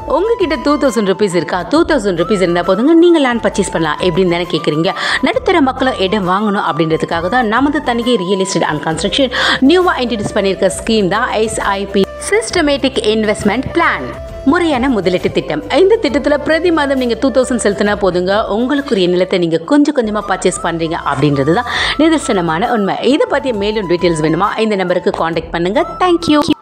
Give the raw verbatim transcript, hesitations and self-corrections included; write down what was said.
உங்ககிட்ட two thousand rupees இருக்கா? Two thousand rupees இருந்தால் போதுங்க நீங்கள் லேண்ட் பர்ச்சேஸ் பண்ணலாம் எப்படின்னு தானே கேட்குறீங்க. நடுத்தர மக்களும் இடம் வாங்கணும் அப்படின்றதுக்காக தான் நமது Thanigai real estate and construction நியூவாக இன்ட்ரடியூஸ் பண்ணியிருக்க ஸ்கீம் தான் எஸ்ஐபி சிஸ்டமேட்டிக் இன்வெஸ்ட்மெண்ட் பிளான், முறையான முதலீட்டு திட்டம். இந்த திட்டத்தில் பிரதி மாதம் நீங்கள் டூ தௌசண்ட் செலுத்தினா போதுங்க உங்களுக்குரிய நிலத்தை நீங்கள் கொஞ்சம் கொஞ்சமாக பர்ச்சேஸ் பண்ணுறீங்க அப்படின்றது தான் நிதர்சனமான உண்மை. இதை பற்றிய மேலும் டீட்டெயில்ஸ் வேணுமா இந்த நம்பருக்கு காண்டாக்ட் பண்ணுங்கள். தேங்க்யூ.